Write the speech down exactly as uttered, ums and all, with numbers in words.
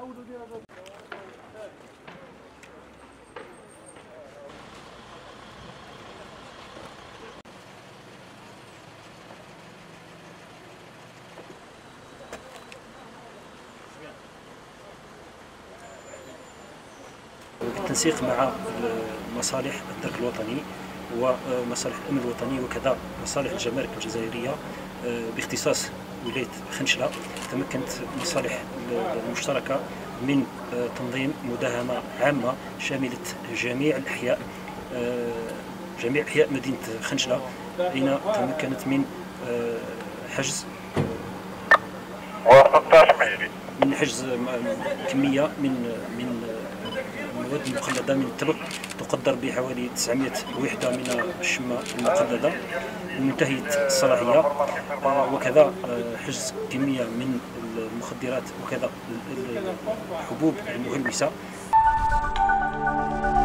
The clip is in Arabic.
بالتنسيق مع مصالح الدرك الوطني ومصالح الامن الوطني وكذا مصالح الجمارك الجزائريه باختصاص ولايه خنشله، تمكنت المصالح المشتركه من تنظيم مداهمه عامه شامله جميع الاحياء جميع احياء مدينه خنشله، اين تمكنت من حجز من حجز كميه من من المواد المخلده من التبغ تقدر بحوالي تسعمائة وحده من الشمه المخلده منتهيه الصلاحيه، وكذا حجز كميه من المخدرات وكذا الحبوب المهلوسه.